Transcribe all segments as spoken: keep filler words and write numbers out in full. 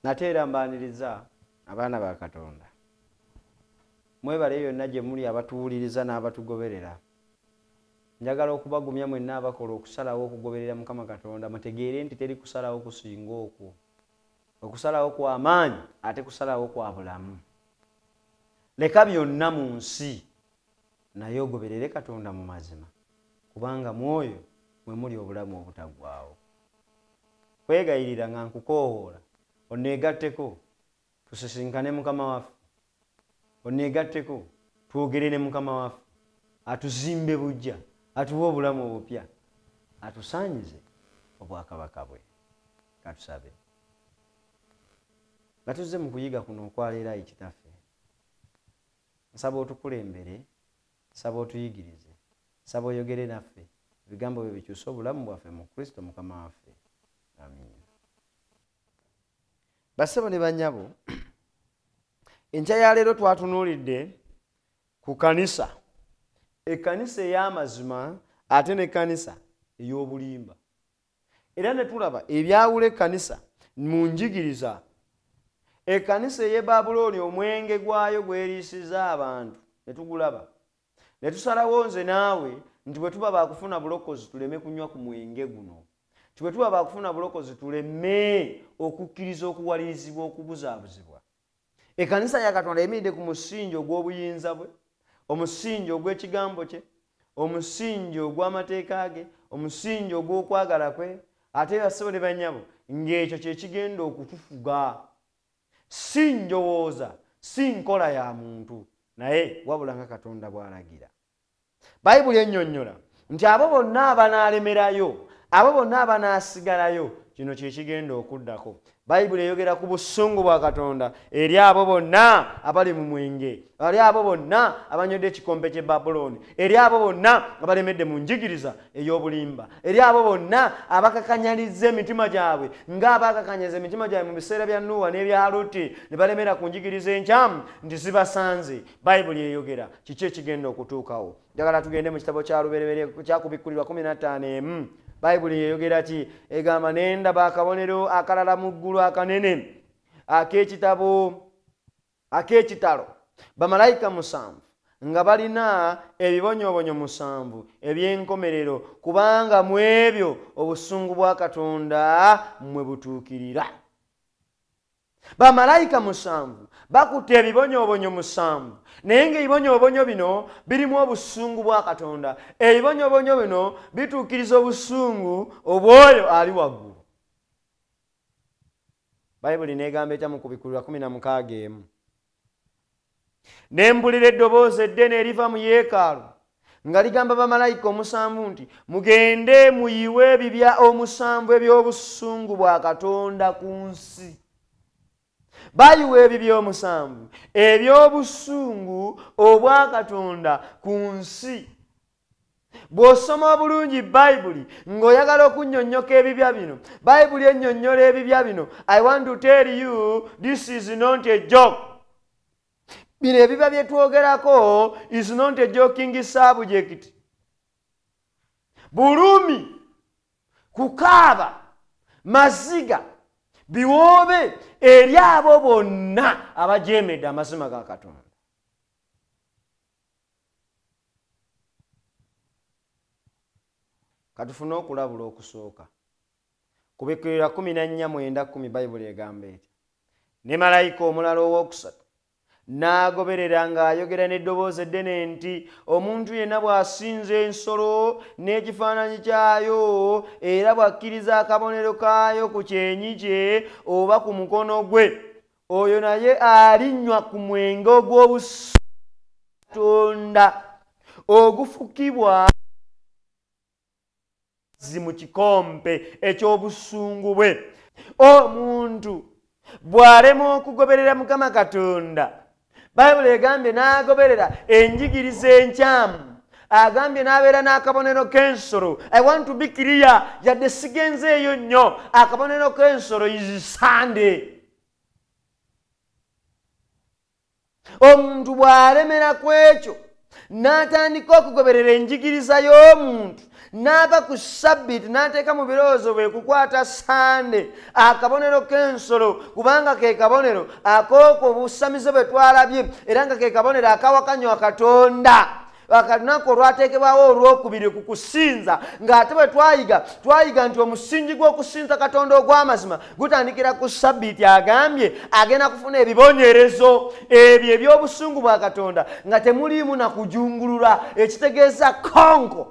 nate era mbaniriza abaana ba Katonda mwebale yonna gye muli abatuwuliriza n'abatugoberera. Njagala okubagumya mwenna abakola okusalawo okugoberera Mukama Katonda mutegeere nti teri kusalawo kusinga okwo. Okusalawo kwa maanyi ate kusalawo kwa bulamu. Leka byonna mu nsi naye ogoberere Katonda mu mazima kubanga mwoyo mwe muli obulamu obutaggwaawo. Kwegayirira nga nkukoohoola oneegatteko tusisinkane Mukama waffe, oneegatteko twogerere Mukama waffe atuzimbe bujja, atuwe obulamu obupya, atusaanyize obwakabaka bwe. Katusabe. Nga tuzze mu kuyiga kuno okwaleero ayi Kitaffe, nsaba otukulembere, nsaba otuyigirize, nsaba oyogere naffe ebigambo byo bikyuse obulamu bwaffe mu Kristo Mukama waffe. Amiina. Bassebo ne bannyabo, enkya ya leero twatunuulidde ku kanisa, ekkanisa ey'amazima ate n'ekkanisa ey'obulimba. Era ne tulaba ebyawula ekkanisa mu njigiriza. Ekkanisa ey'e Babuloni omwenge gwayo gweriisiza abantu ne tugulaba. Ne tusalawo nze naawe nti bwe tuba baakufuna bulokozi tuleme kunywa ku mwenge guno. Bwe tuba baakufuna bulokozi tuleme okukkiriza okuwalirizibwa okubuzaabuzibwa. Ekkanisa ya Katonda eyimiridde ku musingi ogw'obuyinza bwe, omusingi ogw'ekigambo kye, omusingi ogw'amateeka ge, omusingi ogw'okwagala kwe, ate bassebo ne bannyabo ng'ekyo kye kigenda okutufuga. Si njowooza, si nkola ya muntu, naye wabula nga Katonda bw'alagira. Bayibuli ennyonnyola nti abo bonna abanaalemerayo, abo bonna abanaasigalayo, kino kye kigenda okuddako. Bayibuli eyogera ku busungu bwa Katonda eri abo bonna abali mu mwenge, eri abo bonna abanywedde ekikompe ky'e Babuloni, eri abo bonna abalemedde mu njigiriza ey'obulimba, eri abo bonna abakakanyalizza emitima gyabwe ng'abakakanyaza emitima gyabwe mu biseera bya Nuuwa n'ebya Lutti ne balemera ku njigiriza enkyamu nti zibasanze. Bayibuli eyogera kiki ekigenda okutuukawo. Njagala tugende mu kitabo kya Lubereberye kyakubikkulirwa kumi na ttaano emu. Bayibuli yeyogera ki? Egamba ne ndaba akabonero akalala mu ggulu akanene ak'ekitabo ak'ekitalo, bamalayika musanvu nga balina ebibonyoobonyo musanvu eby'enkomerero, kubanga mu ebyo obusungu bwa Katonda mwe butuukirira. Bamalayika musanvu bakutte ebibonyoobonyo musanvu, naye ng'ebibonyoobonyo bino birimu obusungu bwa Katonda. Ebibonyoobonyo bino bituukiriza obusungu obw'oyo ali waggulu. Bayibuli n'egamba etya mu kubikkulirwa kumi na mukaaga emu. Ne mpulira eddoboozi eddene eriva mu yeekaalu nga ligamba bamalayika omusanvu nti, mugende muyiwe ebibya omusanvu eby'obusungu bwa Katonda ku nsi. Bayiwa ebibya omusanvu eby'obusungu obwa Katonda ku nsi. Bw'osoma obulungi Bayibuli ng'oyagala okunnyonnyoka ebibya bino, Bayibuli ennyonnyola ebibya bino. I want to tell you this is not a joke. Bino ebibya bye twogerako is not a joking subject. Bulumi, kukaaba, maziga, biwoobe eri abo bonna abajeemedde amazima ga Katonda. Katufune okulabula okusooka. Kubikkulirwa kumi na nnya mwenda kkumi Bayibuli egamba etya. Ne malayika omulala owookusatu n'agoberera ng'ayogera n'eddoboozi eddene nti, omuntu yenna bw'asinza ensolo n'ekifaananyi kyayo era bw'akkiriza akabonero kaayo ku kyenyi kye oba ku mukono gwe, oyo naye alinnywa ku mwenge ogw'obusungu bwa Katonda ogufukibwa mu kikompe eky'obusungu bwe. Omuntu bw'alema okugoberera Mukama Katonda, Bayibuli egambye n'agoberera enjigiriza enkyamu, agambye n'abeera n'akabonero k'ensolo. I want to be clear, yadde sigenzeeyo nnyo, akabonero k'ensolo is Sunday. Omuntu bw'alemera ku ekyo n'atandika okugoberera enjigiriza y'omuntu, n'ava ku Ssabbiiti n'ateeka mu birowoozo bwe kukwata Sande akabonero k'ensolo kubanga ke kabonero akooko obusamize bwe twalabye era nga ke kabonero akawakanywa Katonda. Akalunaku olwateekebwawo olwokubiri ku kusinza ng'ate bwe twayiga twayiga nti omusingi gw'okusinza Katonda ogw'amazima gutandikira ku Ssabbiiti. Agambye agenda kufuna ebibonyerezo ebyo eby'obusungu bwa Katonda nga temuliimu na kujungulula, ekitegeeza konko.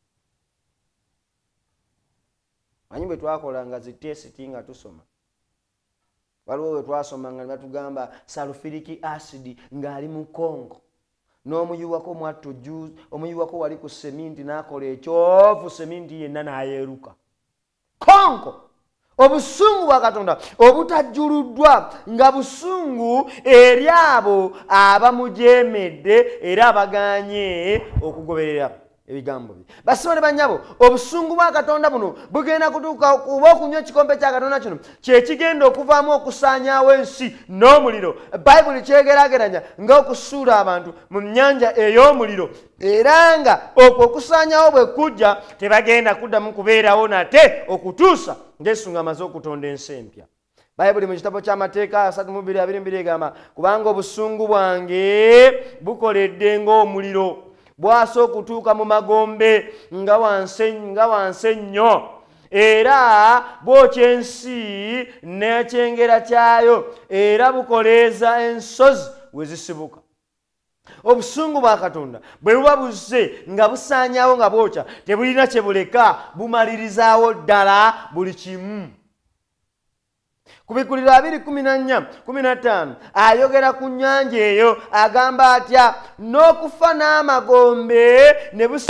Manyi bwe twakolanga zi tesiti nga tusoma, waliwo bwe twasoma nga batugamba sulfuric acid ng'ali mu konko, n'omuyiwako mwatto juice, omuyiwako wali ku seminti n'akola ekyovu, seminti yenna n'ayeeruka. Konko obusungu bwa Katonda obutajjuluddwa nga busungu eri abo abamujeemedde era abaganye okugoberera ebigambo bye. Basibone banyabo, obusungu bwa Katonda buno bugenda kutuuka kuba okunywa ekikompe kya Katonda kino kye kigenda okuvaamu okusaanyaawo ensi n'omuliro. Bayibuli kyegeraageranya ng'okusuula abantu mu nnyanja ey'omuliro, era nga okwo okusaanyaawo bwe kujja tebagenda kuddamu kubeerawo nate okutuusa ng'Yesu ng'amaze okutonda ensi empya. Bayibuli mu kitabo ky'Amateeka asatu mu bbiri abiri mbiri egamba kubanga obusungu bwange bukoledde ng'omuliro bwasa okutuuka mu magombe nga wansi nga wansi ennyo era bwokya ensi n'ekyengera kyayo era bukoleeza ensozi we zisibuka. Obusungu bwa Katonda bwe buba buzze nga busaanyaawo nga bwokya tebulina kye buleka, bumalirizaawo ddala buli kimu. Kubikuliro abiri kumi na nnya kumi na ttaano ayogera ku nnyanja eyo agamba atya n'okufa n'amagombe ne bufa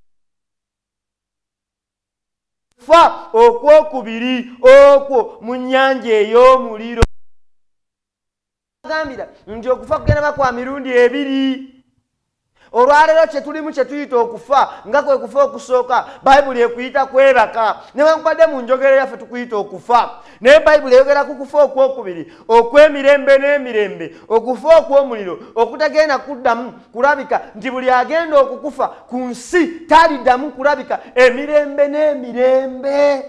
okwokubiri okwo mu nnyanja ey'omuliro. Agambira nti okufa kugenda bakwa mirundi ebiri. Olwaleero kye tulimu kye tuyita okufa nga kwe kufa okusooka Bayibuli ekuyita kwebaka, newankubadde mu njogera yaffe tukuyita okufa, naye Bayibuli eyogera ku kufa okwokubiri okw'emirembe n'emirembe, okufa okw'omuliro okutagenda kuddamu kulabika nti buli agenda okukufa ku nsi taliddamu kulabika emirembe n'emirembe.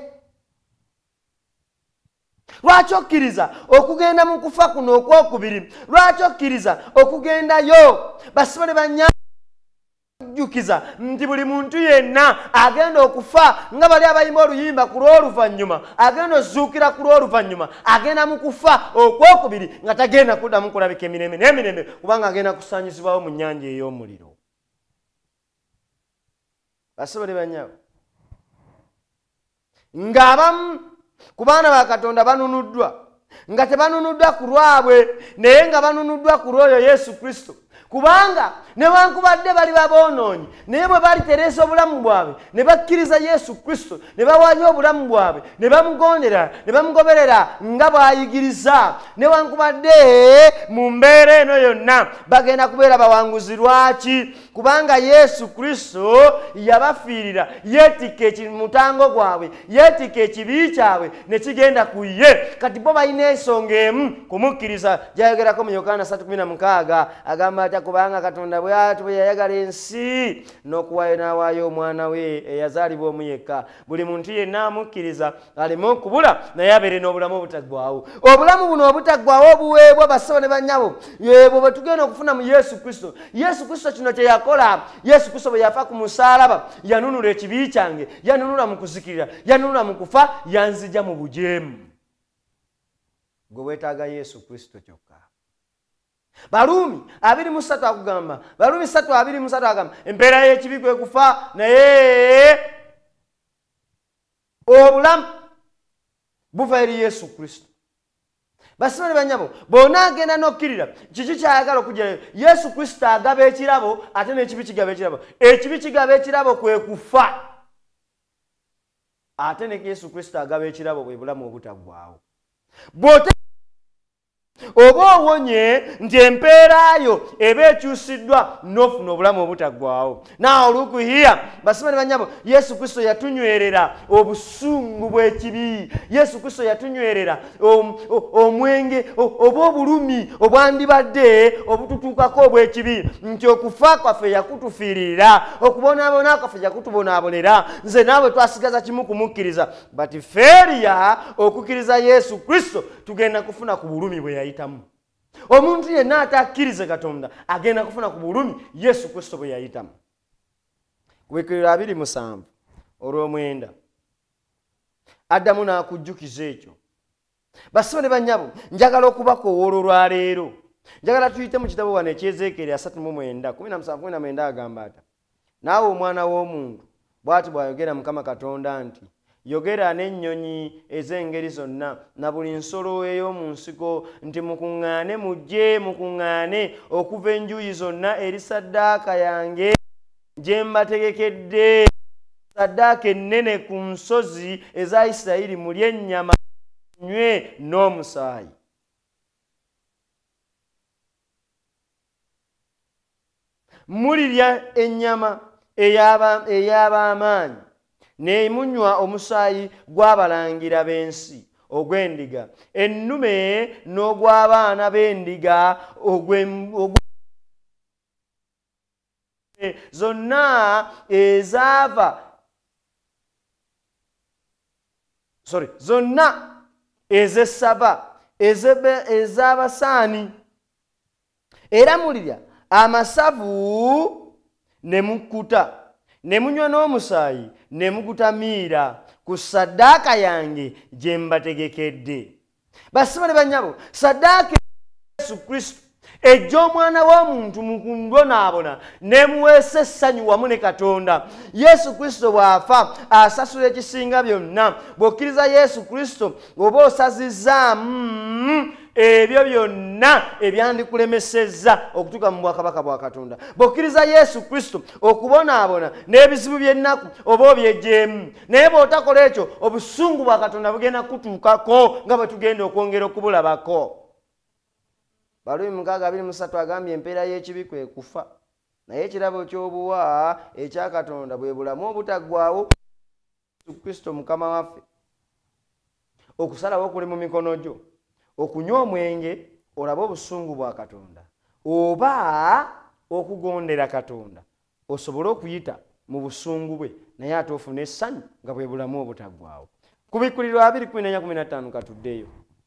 Lwaki okkiriza okugenda mu kufa kuno okwokubiri? Lwaki okkiriza okugendayo? Basibone banya jjukiza nti buli muntu yenna agenda okufa nga bali abayimba oluyimba ku lw'oluvannyuma, agenda ozuukira ku lw'oluvannyuma, agenda mu kufa okwokubiri nga tagenda kuddamu kulabika emirembe n'emirembe kubanga agenda kusaanyizibwawo mu nnyanja ey'omuliro. Basibone banyabo, ng'abamu ku baana ba Katonda banunuddwa nga tebanunuddwa ku lwabwe naye nga banunuddwa ku lw'oyo Yesu Kristo, kubanga newankubadde bali baboonoonyi naye bwe balitereesa obulamu bwabwe ne bakkiriza Yesu Kristo ne bawaayo obulamu bwabwe ne bamugondera ne bamugoberera nga bw'ayigiriza, newankubadde mu mbeera eno yonna bagenda kubeera bawanguzi. Lwaki? Kubanga Yesu Kristo yabafiirira, yeetikka ekimutango gwabwe, yeetikka ekibi kyabwe ne kigenda ku ye. Kati bo balina ensonga emu kumukkiriza gy'ayogerako mu Yokaana ssatu kumi na mukaaga agamba atya kubanga Katonda bw'ati bwe yayagala ensi n'okuwaayo n'awaayo omwana we eyazaalibwa omu yekka, buli muntu yenna amukkiriza aleme okubula naye abeere n'obulamu obutaggwaawo. Obulamu buno obutaggwaawo obuweebwa basabo ne bannyabo yebwe bwe tugenda okufuna mu Yesu Kristo. Yesu Kristo kino kye yakola. Yesu Kristo bwe yafa ku musaalaba yanunula ekibi kyange, yanunula mu kuzikirira, yanunula mu kufa, yanzija mu bujeemu. Gwe weetaaga Yesu Kristo kyokka. Baluumi abiri mu ssatu akugamba, Baluumi ssatu abiri mu ssatu agamba empeera y'ekibi kwe kufa naye obulamu buva eri Yesu Kristo. Basibone banyabo, bonna agenda n'okkirira kiki kyayagala okugerayo. Yesu Kristo agaba ekirabo ate n'ekibi kigaba ekirabo. Ekibi kigaba ekirabo kwe kufa ate ne Yesu Kristo agaba ekirabo bwe bulamu obutaggwaawo. Bw'ote oba owonye nti empeera yo eba ekyusiddwa n'ofuna obulamu obutaggwaawo. Now look here, basima ne banyabo, Yesu Kristo yatunywerera obusungu bw'ekibi. Yesu Kristo yatunywerera omwenge oba obulumi obwandibadde obututuukako obw'ekibi, nti okufa kwaffe yakutufiirira, okubonaabona kwaffe yakutubonaabonera, nze naawe twasigaza kimu kumukkiriza. But failure okukkiriza Yesu Kristo tugenda kufuna ku bulumi bwe yayitamu. Omuntu yenna atakkirize Katonda agenda kufuna ku bulumi Yesu Kristo bwe yayitamu. Kubikkiriro abiri musanvu olw'omwenda addamu n'akujjukiza ekyo. Basibe ne bannyabo, njagala okubakowoola olwaleero. Njagala tuyite mu kitabo wano eky'Ezeekeri asatu mu mwenda kumi na musanvu kumi na mwenda agamba ati, naawe omwana w'omuntu bw'ati bw'ayogera Mukama Katonda nti, yogera n'ennyonyi ez'engeri zonna na buli nsolo ey'omu nsiko nti mukuŋŋaane mujje mukuŋŋaane okuva enjuuyi zonna eri ssaddaaka yange gye mbategekedde, ssaddaaka ennene ku nsozi eza Isirayiri, mulye ennyama munywe n'omusaayi. Mulirya ennyama ey'ab'amaanyi nemunywa omusaayi gw'abalangira b'ensi ogw'endiga, ennume n'ogw'abaana b'endiga zonna ezaava sorry zonna ez'essaba ez'abasaani, era mulirya amasavu ne mukkuta, ne munywa n'omusaayi ne mugutamiira ku ssaddaaka yange gye mbategekedde. Basiba ne bannyabo, ssaddaaka Yesu Kristo ejja omwana w'omuntu mu kubonaabona n'emuweesa essanyu wamu ne Katonda. Yesu Kristo bw'afa asasula ekisinga byonna. Bw'okkiriza Yesu Kristo oba osazizzaamu ebyo byonna ebyandikulemesezza okutuuka mu bwakabaka bwa Katonda. Bw'okkiriza Yesu Kristo okubonaabona n'ebizibu by'ennaku oba obyeggyemu, naye bw'otakola ekyo obusungu bwa Katonda bugenda kutuukako nga bwe tugenda okwongera okubulabako. Balumi mukaaga abiri mu ssatu agambye empeera y'ekibi kwe kufa, naye ekirabo ky'obuwa ekya Katonda bwe bulamu obutaggwaawo Yesu Kristo Mukama waffe. Okusalawo kuli mu mikono gyo. Okunywa omwenge olabe obusungu bwa Katonda, oba okugondera Katonda osobole okuyita mu busungu bwe naye ate ofune essanyu nga bwe bulamu obutaggwaawo. Kubikkulirwa abiri kumi n'ennya kumi na ttaano katuddeyo.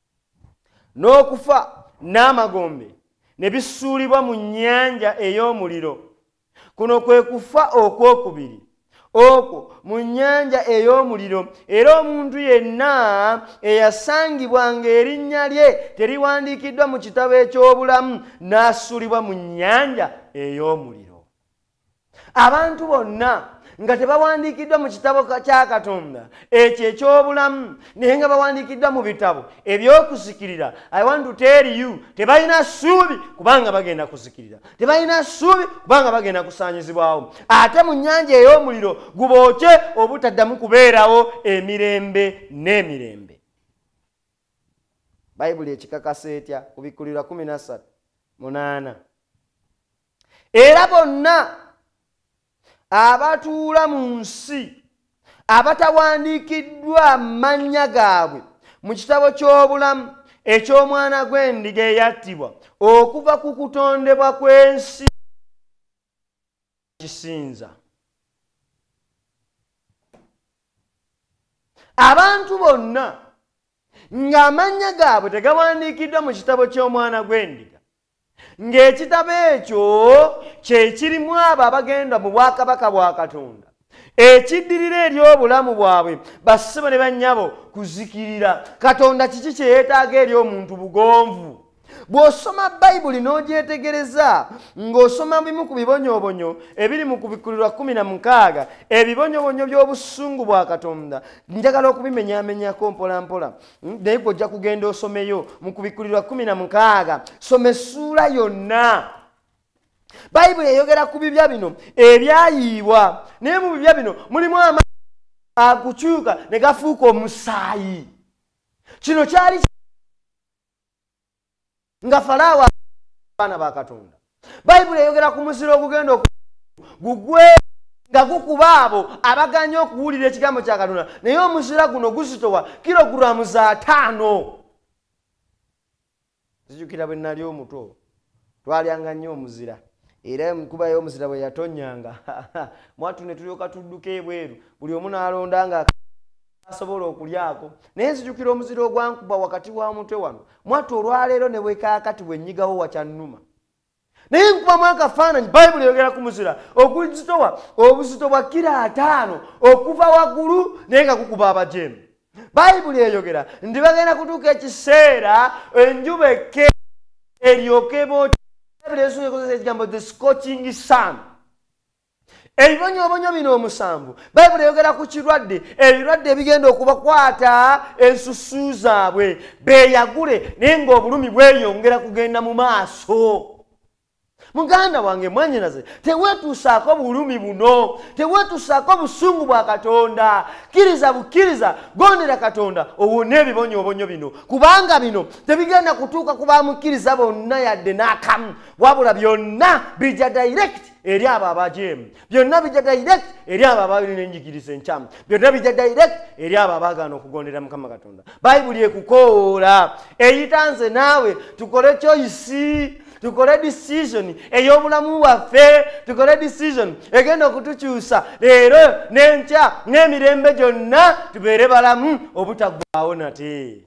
N'okufa n'amagombe ne bisuulibwa mu nnyanja ey'omuliro. Kuno kwe kufa okwokubiri okwo mu nnyanja ey'omuliro, era omuntu yenna eyasangibwanga erinnya lye teriwandiikiddwa mu kitabo eky'obulamu n'assulibwa mu nnyanja ey'omuliro. Abantu bonna nga tebawandiikiddwa mu kitabo kya Katonda ekyo eky'obulamu naye nga bawandiikiddwa mu bitabo eby'okuzikirira, I want to tell you, tebalina ssuubi kubanga bagenda kuzikirira, tebalina ssuubi kubanga bagenda kusaanyizibwawo. Ate mu nnyanja ey'omuliro gubookye obutaddamu kubeerawo emirembe n'emirembe. Bayibuli ekikakasa etya? Kubikkulirwa kumi na ssatu munaana. Era bonna abatuula mu nsi abatawandiikiddwa amannya gaabwe mu kitabo ky'obulamu eky'omwana gw'endiga eyattibwa okuva ku kutondebwa kw'ensi kisinza. Abantu bonna ng'amannya gaabwe tegawandiikiddwa mu kitabo ky'omwana gw'endiga, ng'ekitabo ekyo kye kirimu abo abagenda mu bwakabaka bwa Katonda, ekiddirira eri obulamu bwabwe, basibe ne bannyabo kuzikirira. Katonda kiki kye yeetaaga eri omuntu? Bugonvu. Bw'osoma Bayibuli n'ogyetegereza ng'osoma bimu ku bibonyoobonyo ebiri mu kubikkulirwa kumi na mukaaga, ebibonyoobonyo by'obusungu bwa Katonda, njagala okubimenyaamenyako mpola mpola, naye ojja kugenda osomeyo mu kubikkulirwa kumi na mukaaga, soma essuula yonna. Bayibuli eyogera ku bibya bino ebyayiibwa, naye mu bibya bino mulimu amazzi akukyuka ne gafuuka omusaayi. Kino kyali nga Falaawo abaana ba Katonda. Bayibuli eyogera ku muziro ogugenda gugwe nga gukuba abo abaganya okuwulira ekigambo kya Katonda, naye omuzira guno guzitowa kilogulamu za ttaano. Zijukira bwe nali omuto twalyanga nnyo omuzira, era enkuba y'omuzira bwe yatonyanga mwatu ne tulyoka tudduka ebweru, buli omu n'alondanga asobola okulyako. Naye nzijukira omuzira ogwankuba wakati wa mutwe wano, mwatu olwaleero ne bwekaakati bwe nnyigawo wakyannuma. Naye nkuba mu akafaananyi Bayibuli eyogera ku muzira oguzitowa obuzito bwa kilo ataano okuva waggulu naye nga gukuba abajeemu. Bayibuli eyogera ndi bagenda kutuuka ekiseera enjuba ekke eryoke booti. Bayibuli ekozesa ekigambo the scorching sun. Ebibonyoobonyo bino omusanvu Bayibuli eyogera ku kirwadde, ebirwadde ebigenda okubakwata ensusu zaabwe beeyagule naye ng'obulumi bweyongera kugenda mu maaso. Muganda wange mwanyinaze, teweetuusaako bulumi buno, teweetuusaako busungu bwa Katonda. Kkiriza bukkiriza, gondera Katonda owone ebibonyoobonyo bino, kubanga bino tebigenda kutuuka ku bamukkiriza bonna yadde n'akamu, wabula byonna bijja direct eri abo abajeemu, byonna bijja direct eri abo abalina enjigiriza enkyamu, byonna bijja direct eri abo abaagaana okugondera Mukama Katonda. Bayibuli ekukoola eyitanze naawe tukole choice, tukole decision ey'obulamu bwaffe, tukole decision egenda okutukyusa leero n'enkya n'emirembe gyonna tubeere balamu obutaggwaawo nate.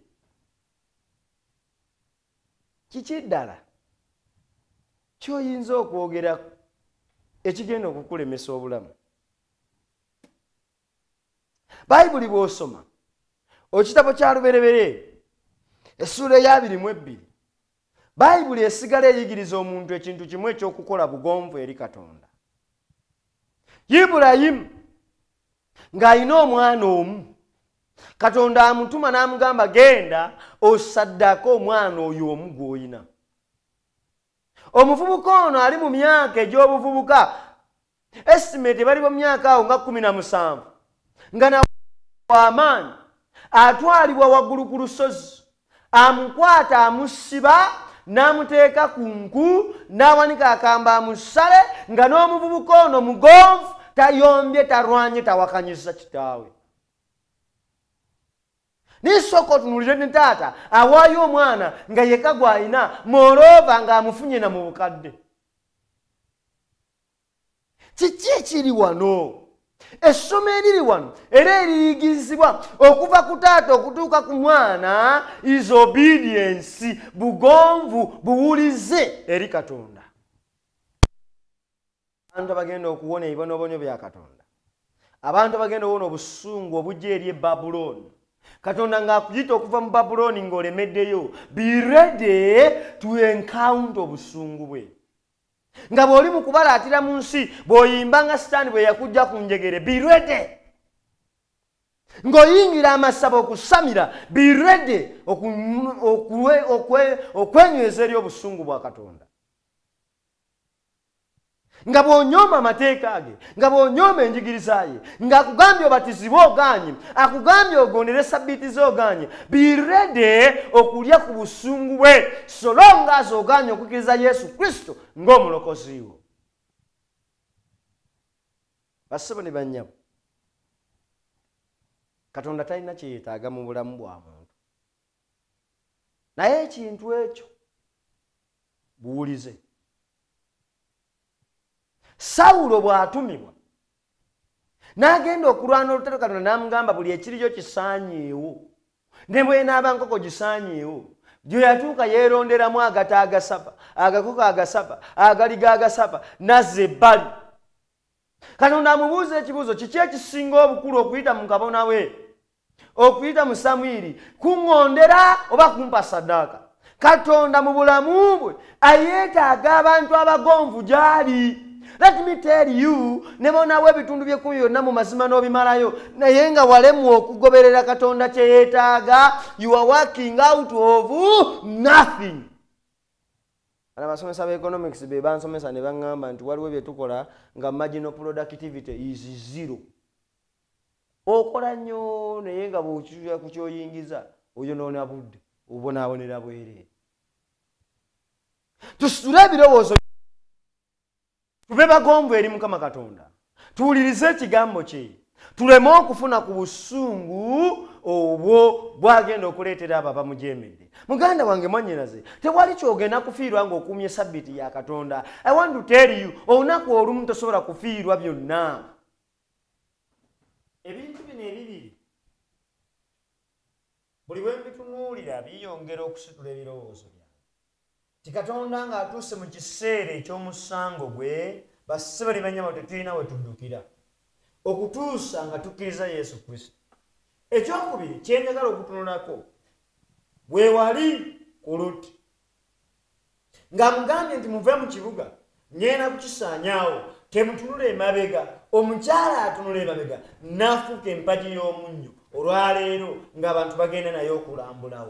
Kiki ddala ky'oyinza okwogera ekigenda okukulemesa obulamu? Bayibuli bw'osoma ekitabo kya Lubereberye essuula ey'abiri mu ebbiri, Bayibuli esigala eyigiriza omuntu ekintu kimu ekyokukola bugonvu eri Katonda. Ibulayimu ng'alina omwana omu, Katonda amutuma n'amugamba genda osaddako omwana oyo omu gw'olina. Omuvubuka ono ali mu myaka egy'obuvubuka, estimate bali mu myaka awo nga kkumi na musanvu, nga na w'amaanyi atwalibwa waggulu ku lusozi, amukwata amusiba n'amuteeka ku nku n'awanika akamba amusale, nga n'omuvubuka ono mugonvu tayombye talwanye tawakanyisa kitaawe. Nisooka otunuulire ne taata awaayo omwana nga yekka gw'alina moreover ng'amufunye na mu bukadde. Kiki ekiri wano? Essomo eriri wano era eriyigirizibwa okuva ku taata okutuuka ku mwana is obedience, bugonvu buwulize eri Katonda. Abantu abagenda okuwona ebibonyoobonyo bya Katonda, abantu abagenda okuwona obusungu obujja eri e Babuloni, Katonda ng'akuyita okuva mu Babuloni ng'olemeddeyo, be ready to encounter obusungu bwe. Nga bw'oli mu kubalaatira mu nsi bw'oyimba nga Sitaani bwe yakujja ku njegere, be ready. Ng'oyingira amasabo okusamira, be ready okwenyweza eri obusungu bwa Katonda. Nga bw'onyooma amateeka ge, nga bw'onyooma enjigiriza ye, ng'akugambye obatizibwe ogaanye, akugambye ogondere sabbiiti ze ogaanye, be ready okulya ku busungu bwe so long as ogaanye okukkiriza Yesu Kristo ng'omulokozi wo. Bassebo ne bannyabo, Katonda talina kye yeetaaga mu bulamu bwa muntu, naye ekintu ekyo buwulize. Sawulo bw'atumibwa n'agenda okulwana olutalo, Katonda n'amugamba buli ekiriyo kisaanyeewo, ne bw'enaaba nkoko gisaanyeewo. Gye yatuuka yeeronderamu agata agasaba, agakoko agasaba, agaliga agasaba, nazza ebbali. Katonda amubuuza ekibuuzo, kiki ekisinga obukulu okuyita mu kabona we, okuyita mu Samwiri, kuŋŋondera oba kumpa ssaddaaka? Katonda mu bulamu bwe ayeetaaga abantu abagonvu gy'ali. Let me tell you, ne bonawo ebitundu by'ekkumi byonna mu mazima n'obimalayo, naye nga walemu okugoberera Katonda kye yeetaaga, you are working out of nothing. Abasomesa ba economics be bansomesa ne baŋŋamba nti waliwo bye tukola nga marginal productivity is zero. Okola nnyo naye nga bw'okizuya ku kyoyingiza oyonoona budde, obonaabonera bwereere. tusitule ebirowoozo tube bagomvu eri Mukama Katonda tuwulirize ekigambo kye tuleme okufuna ku busungu obwo bwagenda okuleetera abo abamujemedde. Muganda wange mwannyinaze tewali kyogenda kufiirwa ng'okuumye sabbiiti ya Katonda. I want to tell you olunaku olumu tosobola kufiirwa byonna. Ebintu bino ebibiri buli bwe mbitunuulira biyongera okusitula ebirowoozo byange. Ti Katonda ng'atuuse mu kiseera eky'omusango gwe bassebo ne banyama tetulina we tuddukira okutuusa nga tukkiriza Yesu Kristo. Ekyokubiri kyenjagala okutunulako bwe wali ku Lutti nga mugambye nti muve mu kibuga ngenda kukisaanyaawo temutunula emabega, omukyala atunula emabega n'afuuka empagi y'omunnyo olwaleero ng'abantu bagenda naye okulambulawo.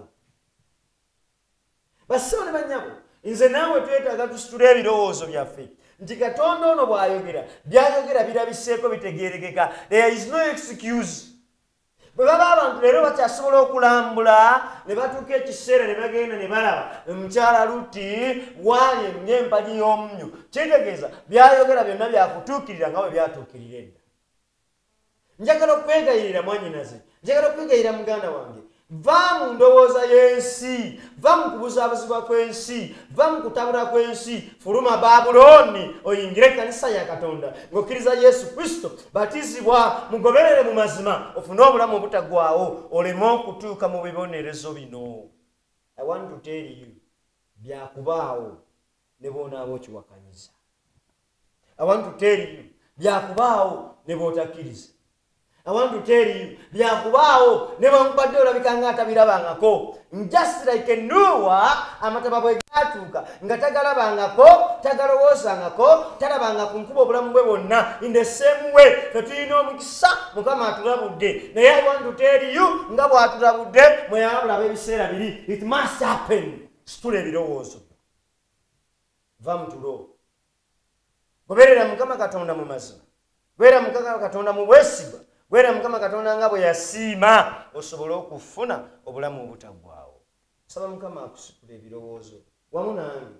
Bassebo ne bannyabo nze naawe twetaaga tusitule ebirowoozo byaffe nti Katonda ono bw'ayogera by'ayogera birabiseeko bitegeerekeka. There is no excuse. Bwe baba abantu leero bakyasobola okulambula ne batuuka ekiseera ne bagenda ne balaba omukyala Lutti waali ennyo empagi y'omunnyo, kitegeeza by'ayogera byonna byakutuukirira nga bwe byatuukirira edda. Njagala okwegayirira mwannyinaze, njagala okwegayirira muganda wange, va mu ndowooza y'ensi, va mu kubuzaabuzibwa kw'ensi, va mu kutabula kw'ensi, fuluma Babuloni oyingire ekkanisa ya Katonda ng'okkiriza Yesu Kristo, batizibwa, mugoberere mu mazima, ofune obulamu obutaggwaawo, oleme okutuuka mu bibonerezo bino. I want to tell you byakubaawo ne bw'onaaba okiwakanyisa. I want to tell you byakubaawo ne bw'otakkiriza. I want to tell you byakubaawo ne bw'omukadde olabika ng'atabirabangako. Just like a Noah amataba bwe gaatuuka nga tagalabangako, tagalowoozangako, talabanga ku nkuba obulamu bwe bwonna. In the same way fe tulina omukisa Mukama atulabudde, naye I want to tell you nga bw'atulabudde mwe yabulaba ebiseera biri. It must happen. Situla ebirowoozo, va mu tulo, goberera Mukama Katonda mu mazima, goberera Mukama Katonda mu bwesigwa, goberera Mukama Katonda nga bwe yasiima osobole okufuna obulamu obutaggwaawo. Saba Mukama akusitula ebirowoozo wamu nange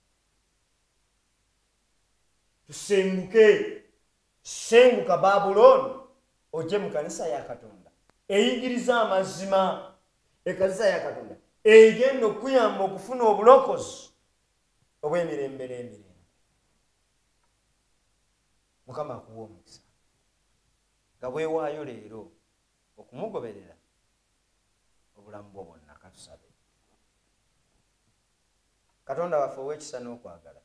tusenguke, senguka Babuloni ojje mu kanisa ya Katonda eyigiriza amazima. Ekanisa ya Katonda egenda okuyamba okufuna obulokozi obw'emirembe n'emirembe. Mukama akuwa omukisa nga bwewaayo leero okumugoberera obulamu bwo bwonna. Katusabe. Katonda waffe ow'ekisa n'okwagala,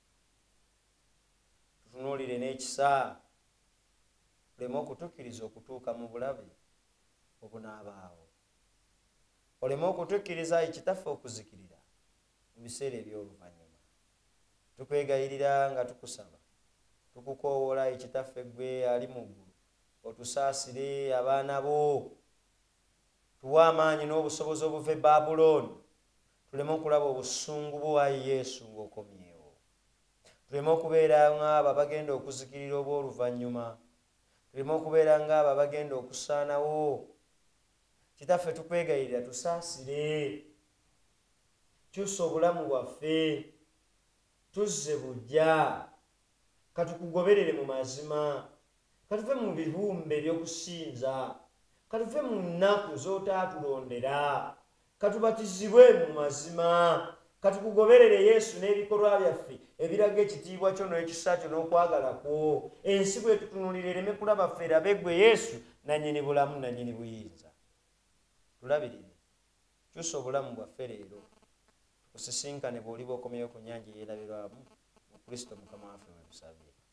tutunuulire n'ekisa, oleme okutukkiriza okutuuka mu bulabe obunaabaawo, oleme okutukkiriza ekitaffe okuzikirira mu biseera eby'oluvannyuma. Tukwegayirira nga tukusaba, tukukoowoola ekitaffe ggwe ali mu ggulu otusaasire abaana bo, tuwe amaanyi n'obusobozi obuva e Babuloni, tuleme okulaba obusungu bwo Ayi Yesu ng'okomyewo, tuleme okubeera ng'abo abagenda okuzikirira obw'oluvannyuma, tuleme okubeera ng'abo abagenda okusaanawo. Kitaffe tukwegayirira tusaasire, kyusa obulamu bwaffe, tuzze bujja, katukugoberere mu mazima, katuve mu bibumbe by'okusinza, katuve mu nnaku z'otaatulondera, katubatizibwe mu mazima, katukugoberere Yesu n'ebikolwa byaffe ebiraga ekitiibwa kyo n'ekisa kyo n'okwagala kwo. Ensi bwe tutunuulira ereme kulaba ffe erabe ggwe Yesu nannyini bulamu nannyini buyinza. Tulabirire, kyusa obulamu bwaffe leero, tukusisinkane bw'oliba okomyeyo ku nnyanja ey'erabirwamu mu Kristo Mukama waffe we tusabye.